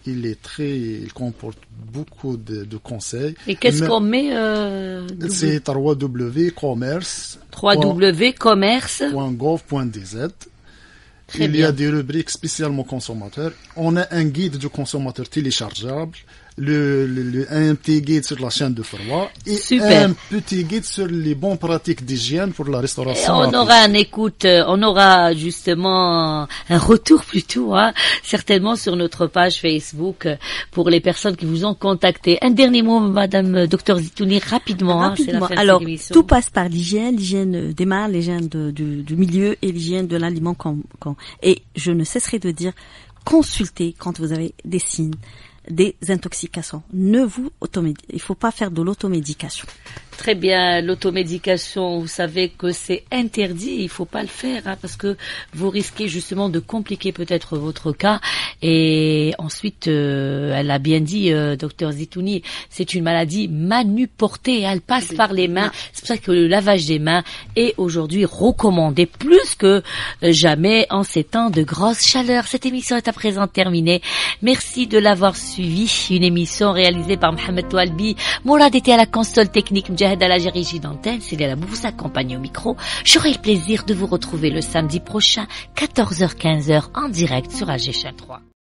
il est très, il comporte beaucoup de, de conseils. Et qu'est-ce Mais, qu'on met euh, C'est w w w point commerce w commerce point gouv point d z. Très il bien. y a des rubriques spécialement consommateurs. On a un guide du consommateur téléchargeable, le, le, le, un petit guide sur la chaîne de froid et Super. un petit guide sur les bonnes pratiques d'hygiène pour la restauration. Et on aura un écoute, on aura justement un retour plutôt, hein, certainement sur notre page Facebook pour les personnes qui vous ont contacté. Un dernier mot, Madame Docteur Zitouni, rapidement. Rapidement. Hein, c'est la fin Alors, de cette émission. tout passe par l'hygiène, l'hygiène des mains, l'hygiène de, du, du milieu et l'hygiène de l'aliment. Quand, quand, et je ne cesserai de dire, consultez quand vous avez des signes, des intoxications. Ne vous automédiquez. Il faut pas faire de l'automédication. Très bien, l'automédication, vous savez que c'est interdit, il faut pas le faire, hein, parce que vous risquez justement de compliquer peut-être votre cas. Et ensuite, euh, elle a bien dit, euh, docteur Zitouni, c'est une maladie manuportée, elle passe par les mains. C'est pour ça que le lavage des mains est aujourd'hui recommandé plus que jamais en ces temps de grosse chaleur. Cette émission est à présent terminée. Merci de l'avoir suivi. Une émission réalisée par Mohamed Toualbi. Mourad était à la console technique. À la Gérégie d'antenne, c'est la vous accompagne au micro. J'aurai le plaisir de vous retrouver le samedi prochain, quatorze heures quinze en direct sur A G chaîne trois.